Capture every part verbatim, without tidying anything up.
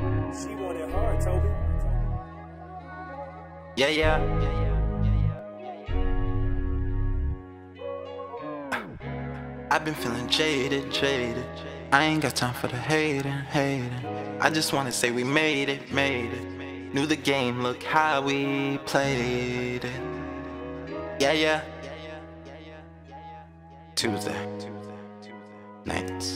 She want it hard, Toby. Yeah, yeah. I've been feeling jaded, jaded. I ain't got time for the hating, hating. I just wanna say we made it, made it. Knew the game, look how we played it. Yeah, yeah. Tuesday nights.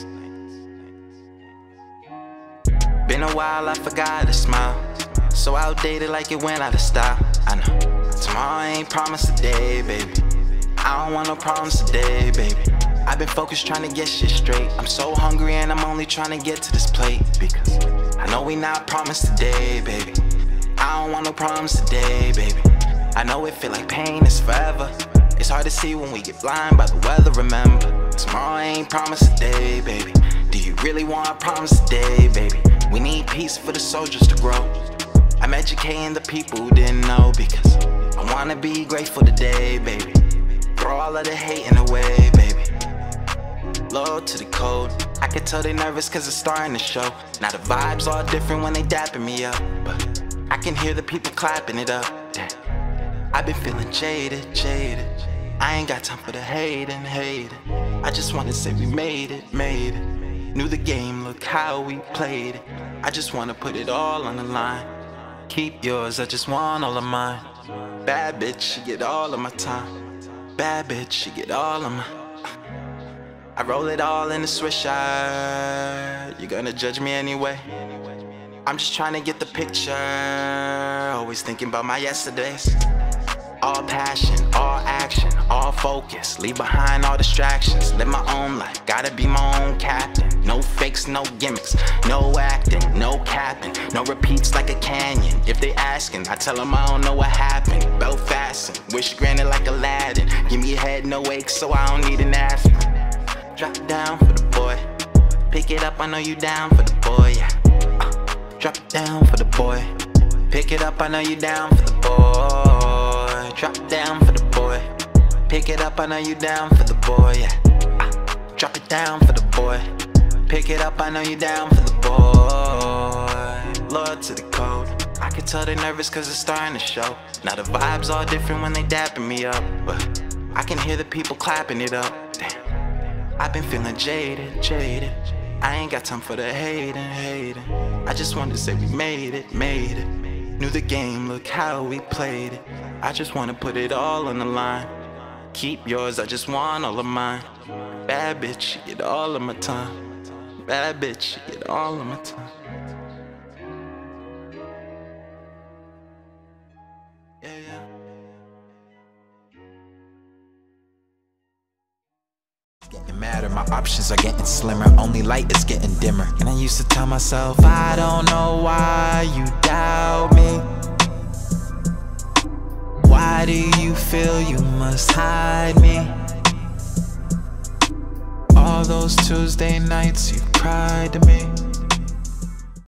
Been a while, I forgot to smile. So outdated like it went out of style. I know, tomorrow ain't promised today, baby. I don't want no problems today, baby. I've been focused trying to get shit straight. I'm so hungry and I'm only trying to get to this plate. Because I know we not promised today, baby. I don't want no problems today, baby. I know it feel like pain is forever. It's hard to see when we get blind by the weather, remember. Tomorrow ain't promised today, baby. Do you really want problems today, baby? We need peace for the soldiers to grow. I'm educating the people who didn't know, because I wanna be grateful today, baby. Throw all of the hating away, baby. Low to the code. I can tell they nervous cause it's starting to show. Now the vibes all different when they dapping me up, but I can hear the people clapping it up. Damn. I've been feeling jaded, jaded. I ain't got time for the hating, hating. I just wanna say we made it, made it. Knew the game, look how we played it. I just wanna put it all on the line. Keep yours, I just want all of mine. Bad bitch, she get all of my time. Bad bitch, she get all of my. I roll it all in a swisher. You're gonna judge me anyway. I'm just trying to get the picture. Always thinking about my yesterdays. All passion, all action, all focus. Leave behind all distractions. Live my own life, gotta be my own captain. No fakes, no gimmicks, no acting, no capping. No repeats like a canyon. If they asking, I tell them I don't know what happened. Belt fastened, wish granted like Aladdin. Give me a head, no aches, so I don't need an aspirin. Drop it down for the boy. Pick it up, I know you down for the boy, yeah. uh, Drop it down for the boy. Pick it up, I know you down for the boy. Drop it down for the boy. Pick it up, I know you down for the boy, yeah. uh, Drop it down for the boy. Pick it up, I know you down for the boy. Lord to the code. I can tell they nervous cause it's starting to show. Now the vibes all different when they dapping me up, but I can hear the people clapping it up. Damn. I've been feeling jaded, jaded. I ain't got time for the hating, hating. I just wanted to say we made it, made it. Knew the game, look how we played it. I just wanna put it all on the line. Keep yours, I just want all of mine. Bad bitch, you get all of my time. Bad bitch, you get all of my time. Yeah, yeah. Getting madder, my options are getting slimmer. Only light is getting dimmer. And I used to tell myself, I don't know why you doubt me. Why do you feel you must hide me? All those Tuesday nights you cried to me.